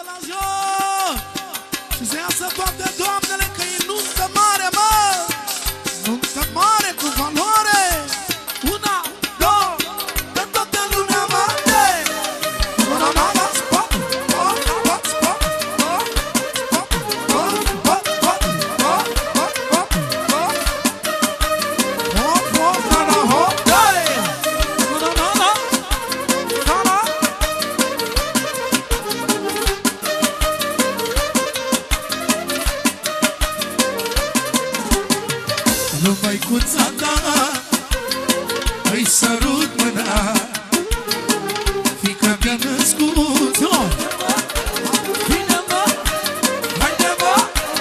la joc și să iasă toate doamnele că e nuntă mare, mă! Nuntă mare cu valoare! Una, două, de toată lumea mare! Una, mama, spot, spot, spot, spot, spot, spot, spot, spot, spot, spot, spot, spot, spot. Hop, hop, na, na, hop, dai! Una, na, na, na, na. Măicuța ta, îi sărut mâna, fiica mi-a născut. Vine, mă, haide, mă.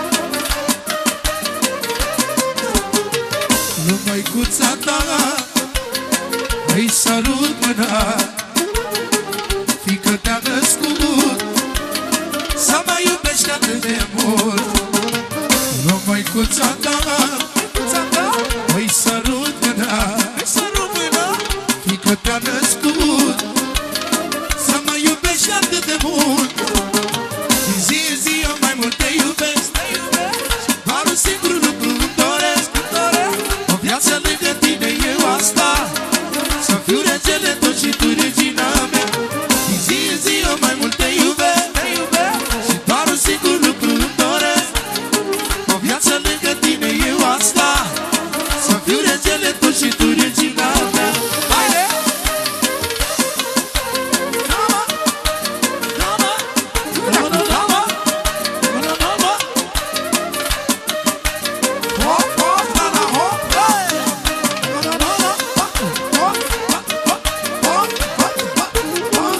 Măicuța ta, îi sărut mâna, fiica te-a născut, să mă iubești atât de mult. Măicuța ta, îi sărut mâna, fiică te-a născut, să mă iubești atât de mult. Din zi în zi eu mai mult te iubesc, doar un singur lucru îmi doresc, o viață lângă tine eu asta, să fiu regele tău și tu regina mea. Din zi în zi eu mai mult te iubesc, și doar un singur lucru îmi doresc, o viață lângă tine eu asta, să fiu regele tău și tu regina mea. Haide! Da-mă! Da-mă! Da-mă! Da-mă! Da-mă! Hop, hop, da-da, hop, hey! Da-da-da-da, hop, hop, hop, hop, hop, hop, hop,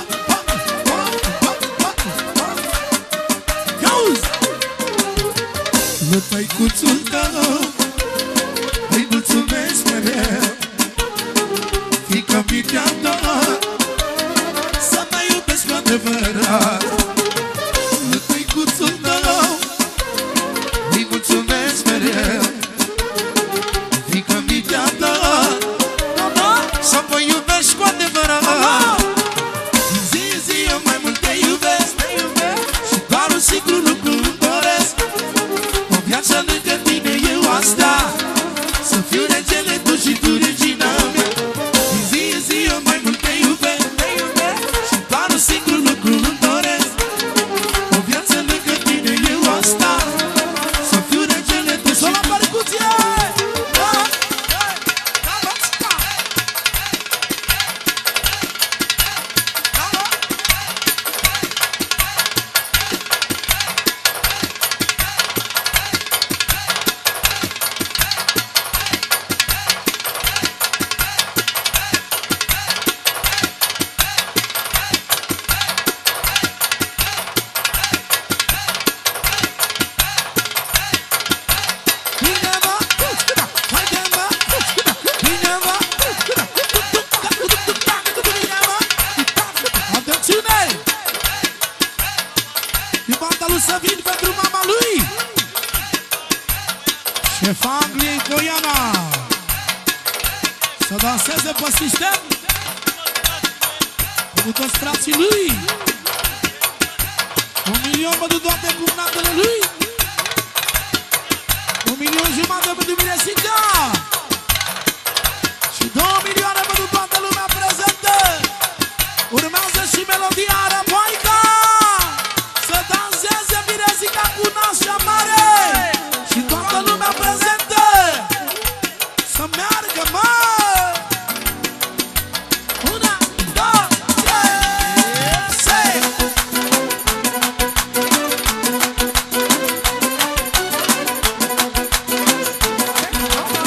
hop, hop. Iauzi! Lui tăicuțul tău îi mulțumesc mereu, fiică mi te-a dat să mă iubesc cu adevărat. Lui tăicuțul tău îi mulțumesc mereu, fiică mi te-a dat să mă iubești cu adevărat. Din zi în zi eu mai mult te iubesc, și doar un singur lucru îmi doresc, o viață lângă tine eu asta, să fiu regele tău și tu regina mea. Din zi în zi eu mai mult te iubesc, și doar un singur lucru îmi doresc, o viață lângă tine eu asta, să fiu regele tău și tu. La percuție! Să vin pentru mama lui șefa Angliei Coiana, să danseze pe sistem cu toți frații lui. 1.000.000 pentru toate cumnatele lui, 1.000.000 pentru Miresica și 2 milioane pentru toată lumea prezentă. Urmează și melodia Arăboica, să danseze Miresica cu nașa mare și toată lumea prezentă, să meargă, mă! Una, două, trei, se!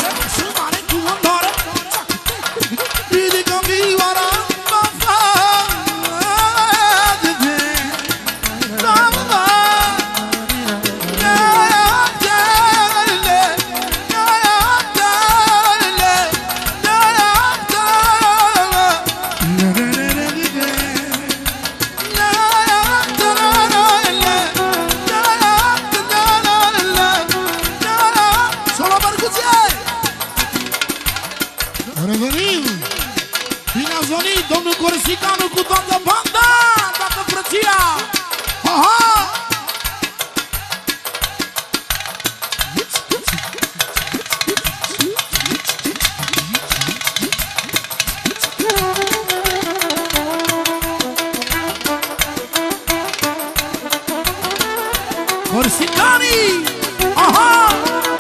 Corsicanii! Aha!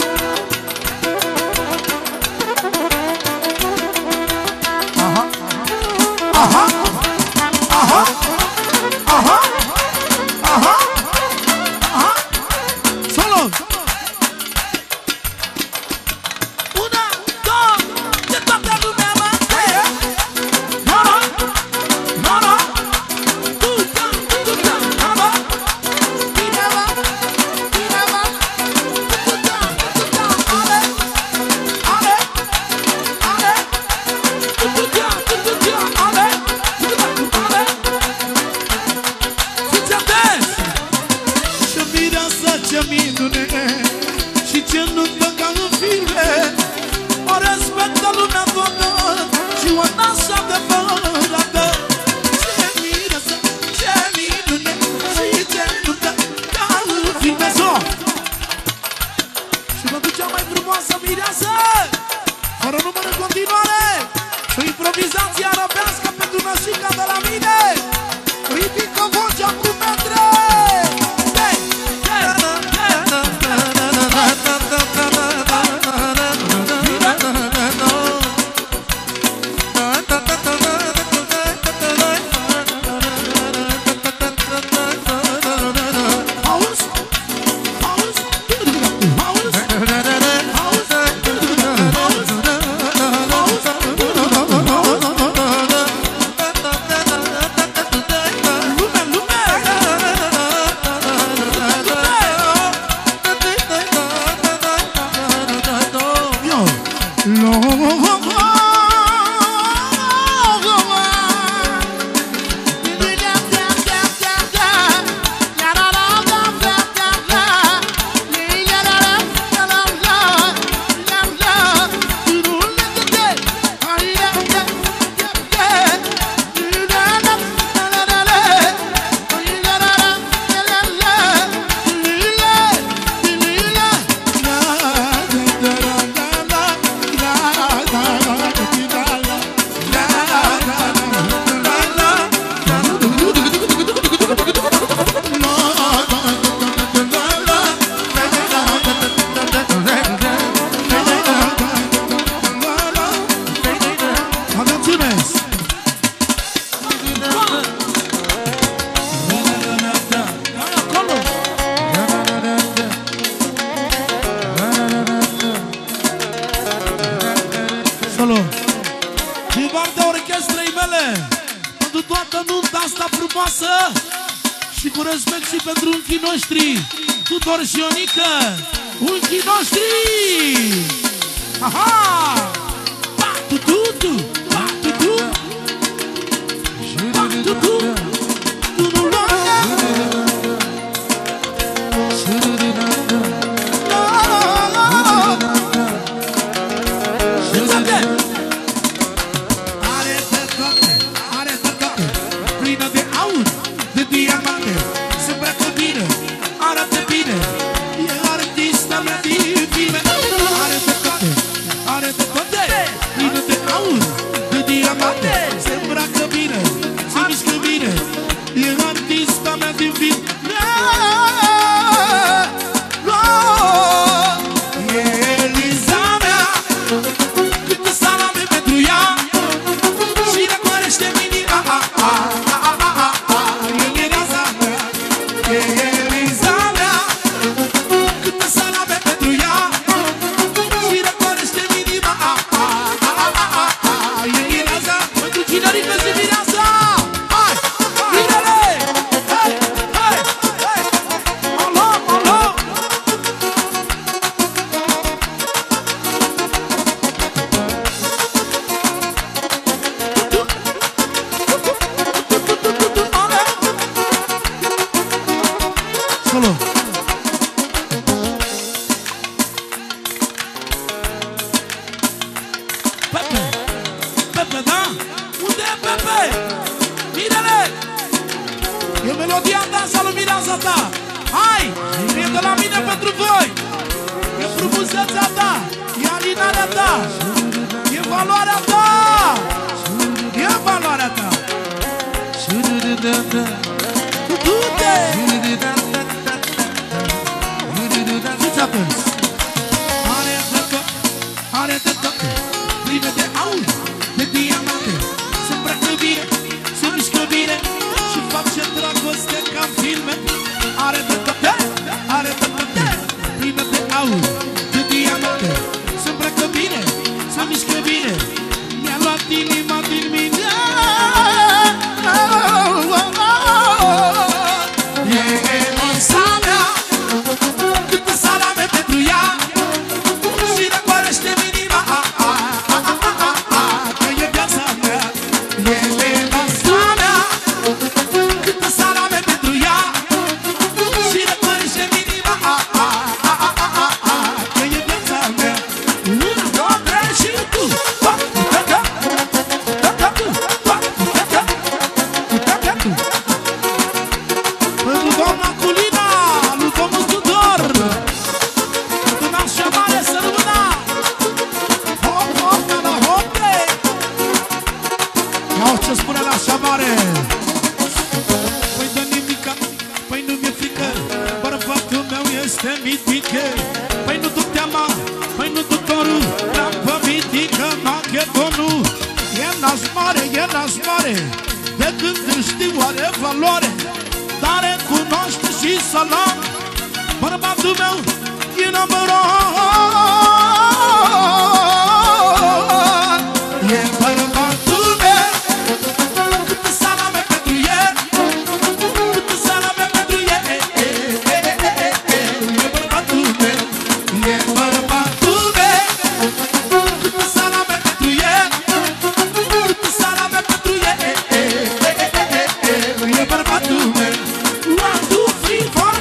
Aha! Aha! Aha! Aha! Aha! Aha! Solo! Una, două, de toată lumea mă tăie! Mama! Mama! Tu-ta, tu-ta, mama! Bine mă! Bine mă! Tu-ta, tu-ta, ale! Ale! Ale! Tu-ta, tu-ta, ale! Tu-ta, ale! Fiți atenți! Ce mireasă, ce minune! Și ce nu-tă ca în filme! O respectă lumea toată și o nasă adevărată. Ce mireasă, ce minune! Și ce nu-tă ca în filme! Și pentru cea mai frumoasă mireasă, fără număr în continuare, și o improvizație arabească pentru nășica de la mine. Ridică vocea cu metre! Din partea orchestrei mele, pentru toată nunta asta frumoasă și cu respect și pentru unchii noștri, Tudor și Ionica, unchii noștri! Aha! Pa-tu-tu-tu, pa-tu-tu, pa-tu-tu, astăzi. Are de tot, plină de aur, de diamante. Se îmbracă bine, se mișcă bine și face dragoste ca în filme. Are de tot, plină de aur, de diamante. Se îmbracă bine, se mișcă bine. Mi-a luat inima din mine. E emoția mea, câtă salame pentru ea. Și răcorește-mi inima, că e viața mea. E emoția mea, câtă salame pentru ea. Și răcorește-mi inima, că e viața mea. 1, 2, 3 și tu. Pentru doamna Culina, lui domnul Tudor, pentru nașa mare să rămână. Hop, hop, nana, hope. Iau ce spune nașa mare. Păi dă nimica, păi nu mi-e frică, bărbatul meu este mitică. Păi nu duc teama, păi nu duc dorul, dar pe mitică Machedonul. E naș mare, de când îl știu are valoare. Dar recunoaște și salam, bărbatul meu e number one. E bărbatul meu, câte salame pentru el, câte salame pentru el. E bărbatul meu, e bărbatul meu, câte salame pentru el, câte salame pentru el. E bărbatul meu. 1, 2, 3, 4,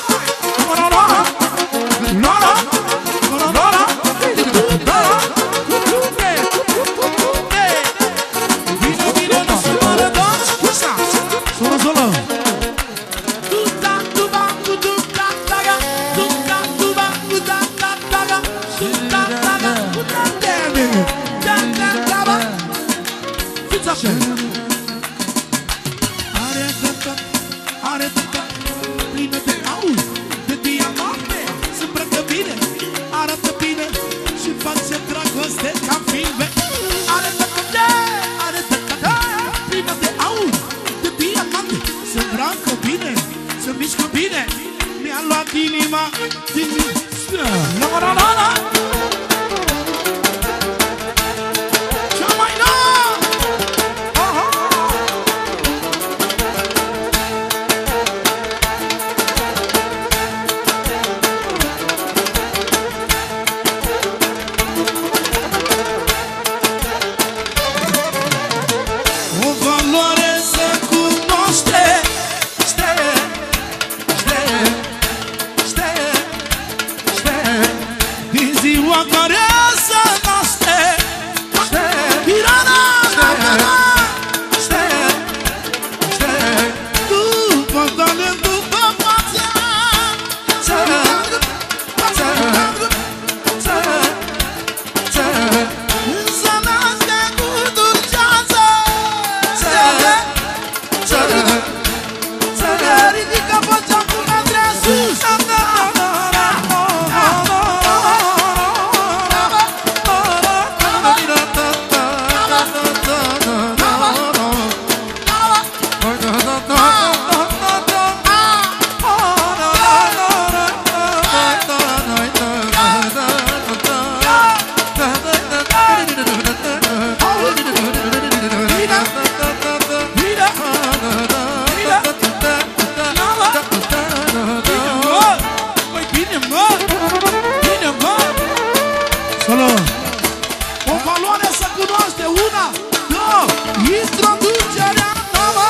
2, introducerea nouă.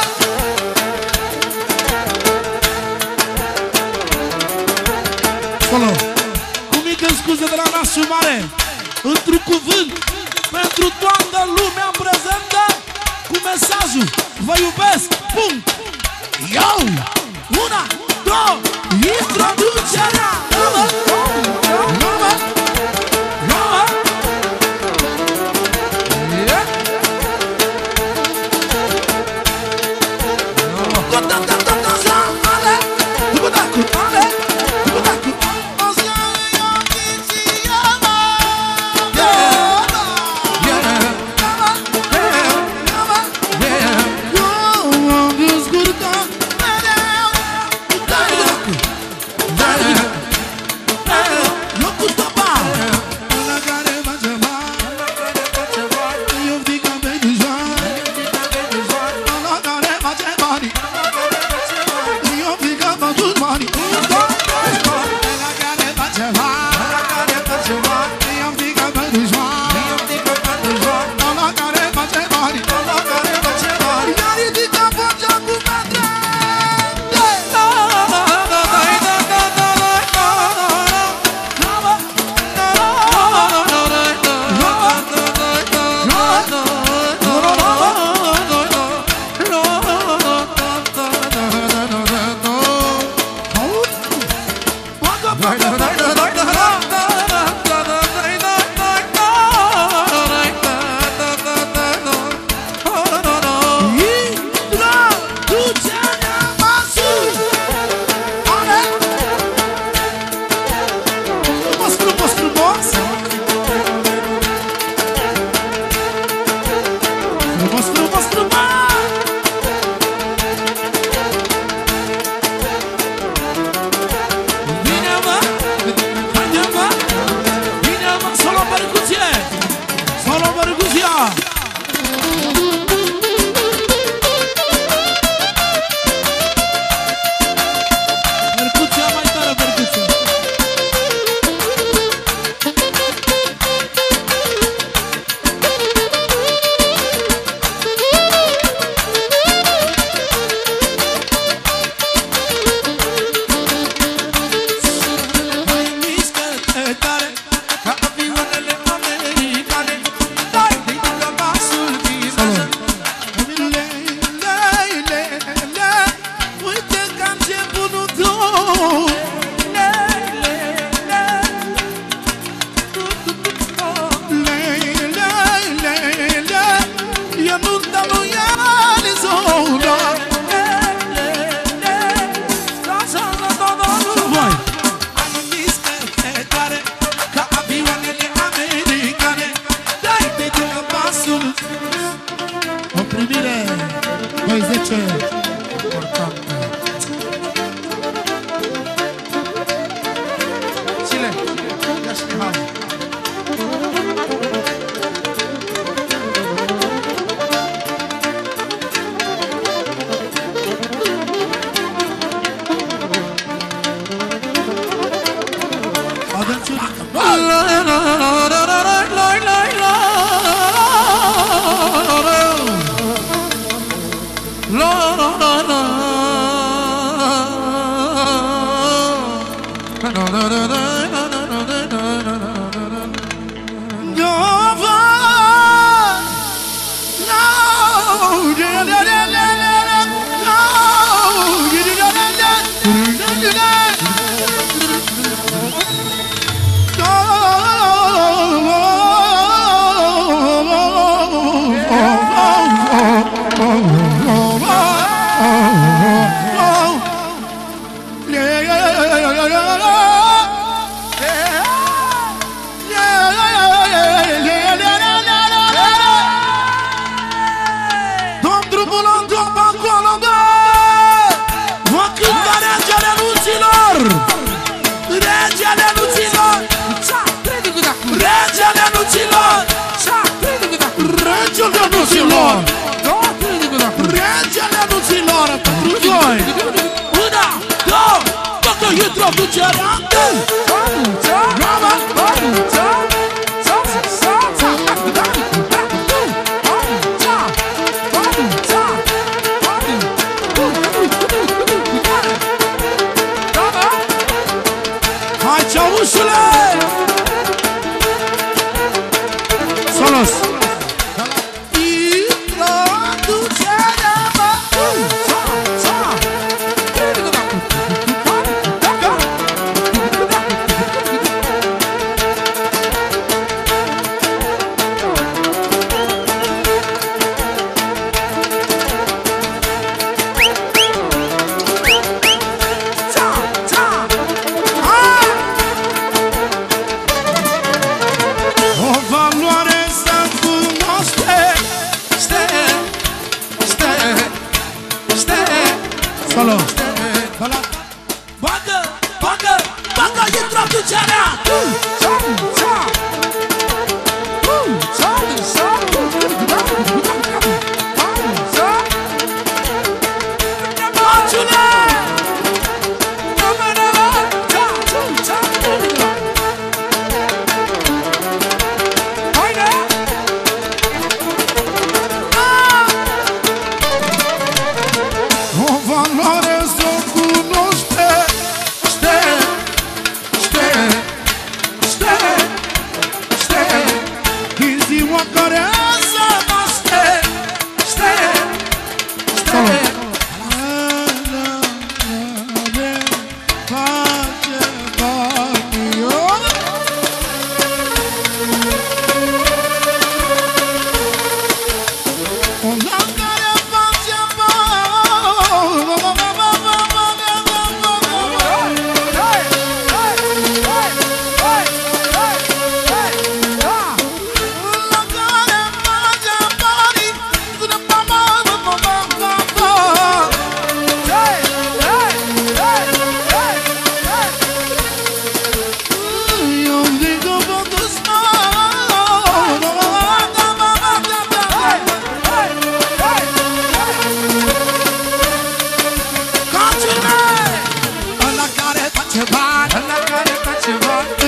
Acolo, cu mică scuză de la nașul mare, într-un cuvânt, pentru toată lumea prezentă, cu mesajul: vă iubesc, punct. Eu, 1, 2, introducerea nouă. bani. La care face bani, la care face bani, i-am picat pentru joan, i-am picat pentru joan. La care face bani, la care face bani, i-a ridicat vocea cu metre.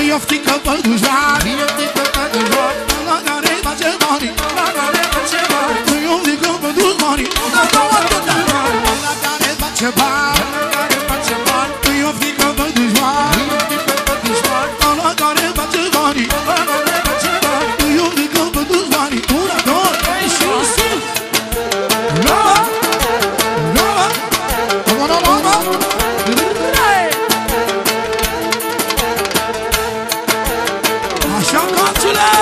E o frică pe dușmani, e o frică pe dușmani, la care face bani, la care face bani. E o frică pe dușmani, la care face bani, la care face bani. E o frică pe dușmani, e o frică pe dușmani, la care face bani, la care face bani. E o frică pe dușmani, una, două, trei și sus. Lava, lava, lava, lava. Așa, calțule!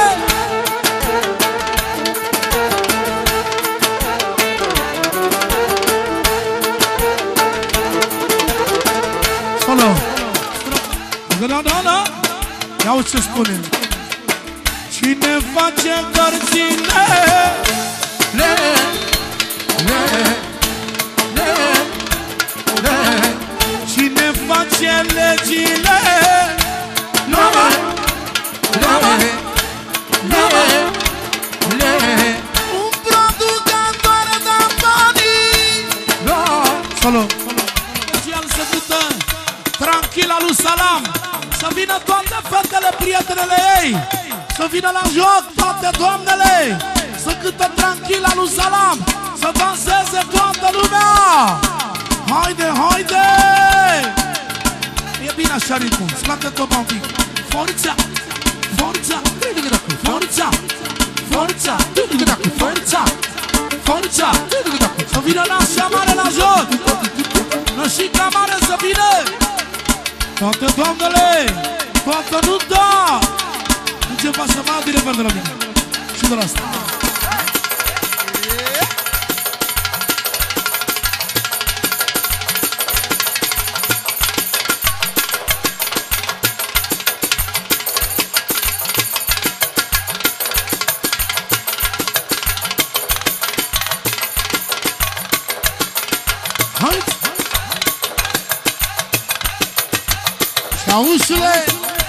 Solo! Da. Ia uite ce spune. Cine face cărțile? Cine face legile? Un producător de banii. Solo. Special se dută Tranquila lui Salam. Să vină toate fetele, prietenele ei. Să vină la joc toate doamnele. Să cântă Tranquila lui Salam. Să danseze toată lumea. Haide, haide. E bine așa ritmul. Scoate topa un pic. Forța, forța, forța, forța, forța, forța. Să vină nașa mare la joc. Nășica mare să vină. Toate doamnele, toată nunta. Încep să mă adire de la mine. Și de la asta. Hai! Șaușule!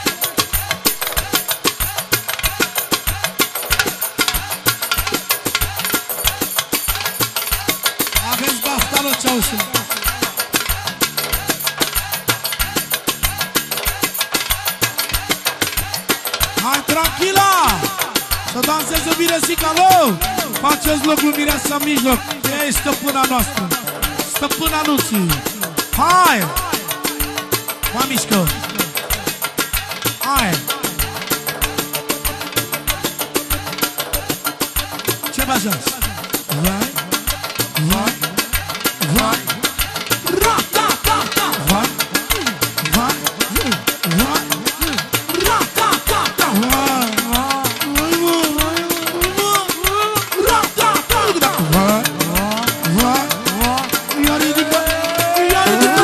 Aveți baftală, Ceaușule! Hai, Tranquila! Să danseze Miresica lui! Faceți loc lui Mireasa în mijloc! Ea e stăpâna noastră! Stăpâna Luții! Hai! Mă mișcă! Hai! Ce faci azi? Vai! Vai! Vai! Ra-ta-ta-ta! Vai! Vai! Vai! Ra-ta-ta-ta! Vai! Vai! Ra-ta-ta-ta! Vai! Vai! Ia ridică! Ia ridică!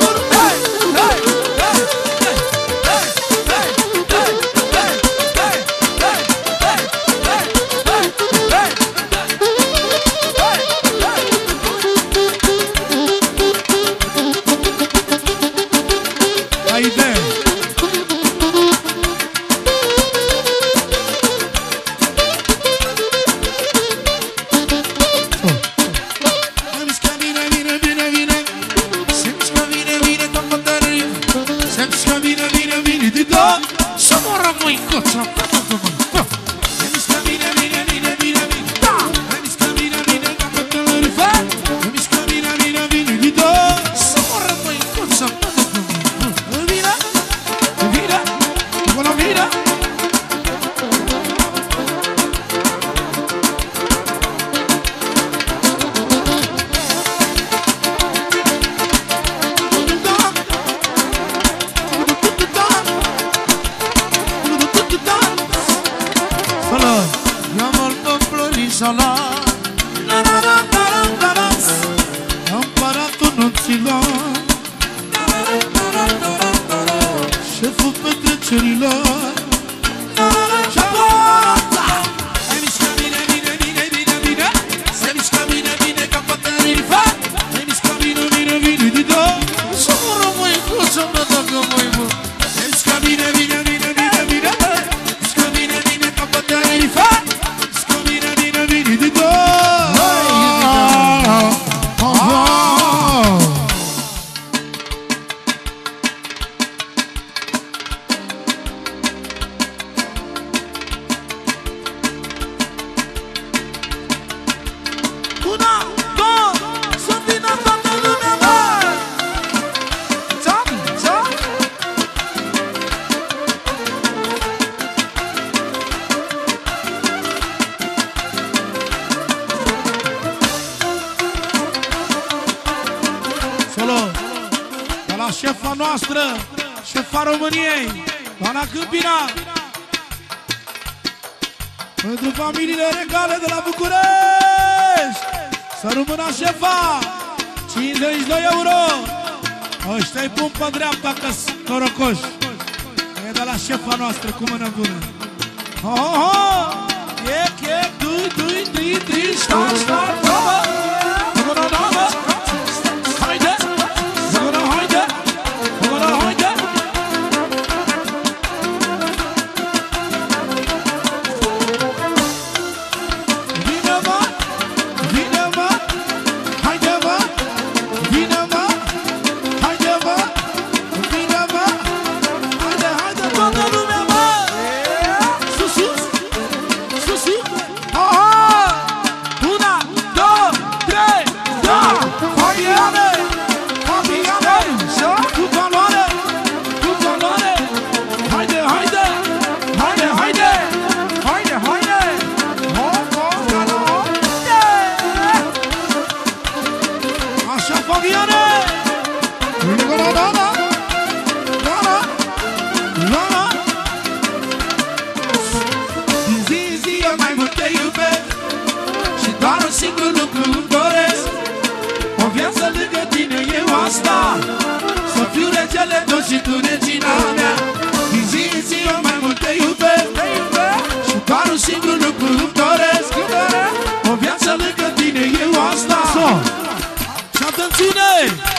Împăratul nunților, șeful petrecerilor. Se mișcă bine, bine, bine, bine, bine. Se mișcă bine, bine, ca pătării fac. Se mișcă bine, bine, bine, bine. Să mă rămâi cu să-mi dacă măi bă. Se mișcă bine, bine, bine, bine, bine. Se mișcă bine, bine, ca pătării fac. Se mișcă bine, bine, bine, bine. la șefa noastră, șefa României, doamna Câmpina. Pentru familiile regale de la București, să rămână șefa, 52 euro. Ăștia-i pun pe dreapta că-s norocoși. E de la șefa noastră cu mână bună. Chec, dui, start, haide, haide. Vine mă, haide mă, vine mă, haide mă, vine mă, haide toată lumea mă. Sus, una, două, trei, da, Fabiane, cu valoare, haide, așa Fabiane, zi, eu mai mult te iubesc și doar un singur lucru îmi doresc. O viață lângă tine eu asta, să fiu regele tot și tu regina mea. Zi, eu mai mult te iubesc și doar un singur lucru îmi doresc. O viață lângă tine eu asta. Și atențiune!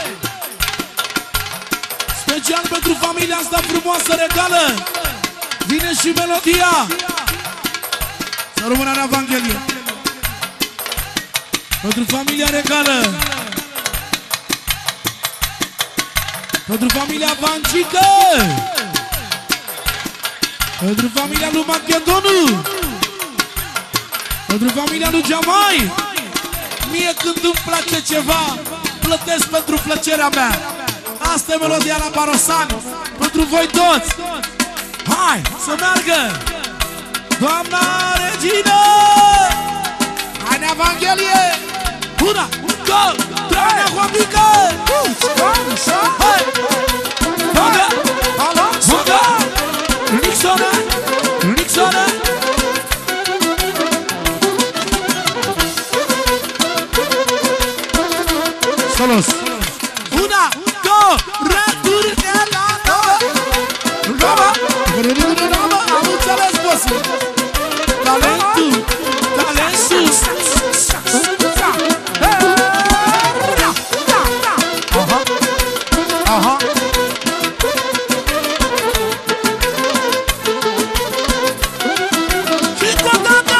Special pentru familia asta frumoasă, regală, vine și melodia. Să rămână în Evanghelie. Pentru familia regală, pentru familia Vancică, pentru familia lui Machedonu, pentru familia lui Jamai. Mie când îmi place ceva, plătesc pentru plăcerea mea. Asta e melodia la Barosani, pentru voi toți. Hai, să meargă! Doamna Regină! Hai în Evanghelie! Una, două, trei, Hoamică! Hai! Bogă! Nixonă! Solos! Una, două, returne la nouă! Am înțeles, bossul! Talent sus! Aha! Și cu toată!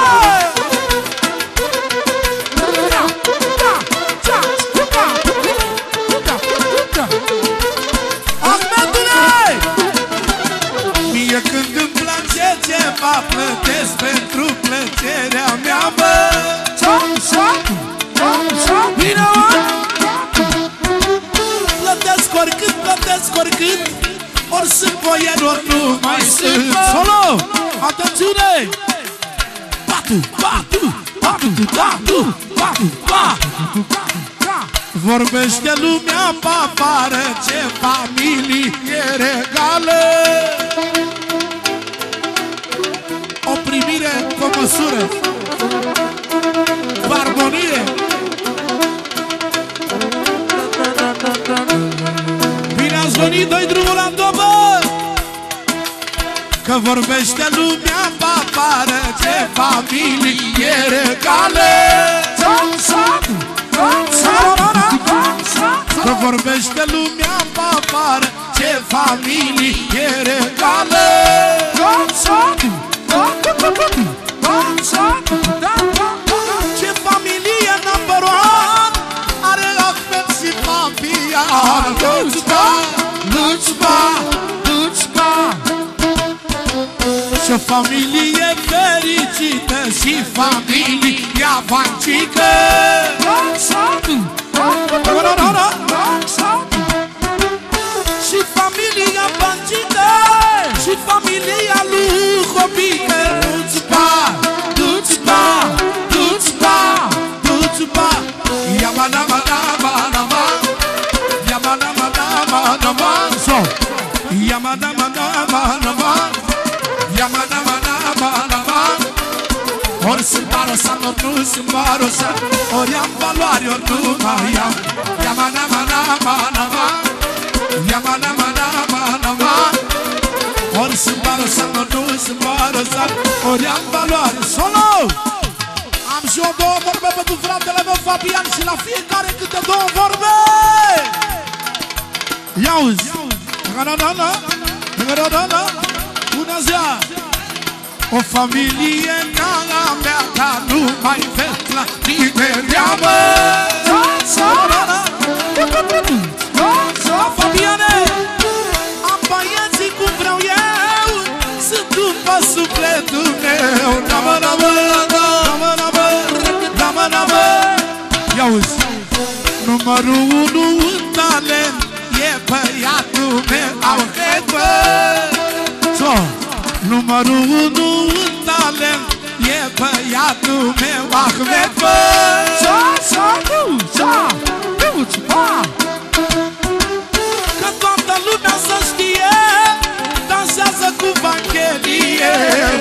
Mie când îmi place ceva, plătesc pentru plăcerea mea, bă! Bine, mă! Plătesc oricât, ori sunt boier, ori nu mai sunt. Solo! Atențiune! Patu! Vorbește lumea pe afară, ce familie regală. O primire cu măsură, cu armonie. Bine ați venit, dă-i drumul la dobă. Că vorbește lumea pe afară, ce familie regală. Că vorbește lumea pe afară, ce familie regală. Ce familie number one, are afel și Fabian. Luțba. Ce familie fericită și familia Vancică. Și familia Vancică și familia lui Hobică. Luțba. Yama nama nama nama, yama nama nama Ori sunt barosan, ori nu sunt barosan, ori am valoare, ori nu mai am. Ori sunt barosan, ori nu sunt barosan, ori am valoare. Solo! Am și eu două vorbe pentru fratele meu Fabian și la fiecare câte două vorbe. Ia-uzi! Bună ziua! O familie ca a mea, dar nu mai văd la nimeni, mă! Fabiane! Am băieții cum vreau eu, sunt după sufletul meu. Ia-uzi! Numărul unu în talent e băiatul meu, Ahmed, bă! Numărul unu în talent e băiatul meu, Ahmed, bă! Că toată lumea să știe, dansează cu Vanghelie.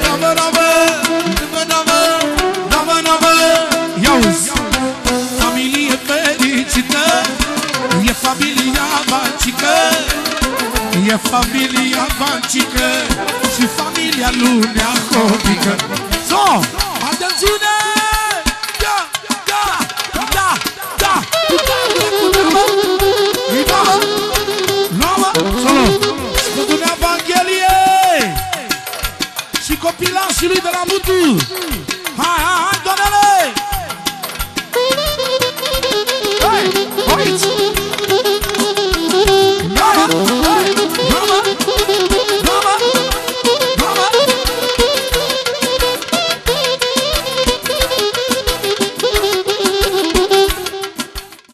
Ia-uzi! Familie fericită, e familia Vancică, e familia Vancică și familia lui Neahovică. So, atențiune! Spune Evanghelie și copilașii lui de la Mutu. Hai, doamnele! Hai, aici!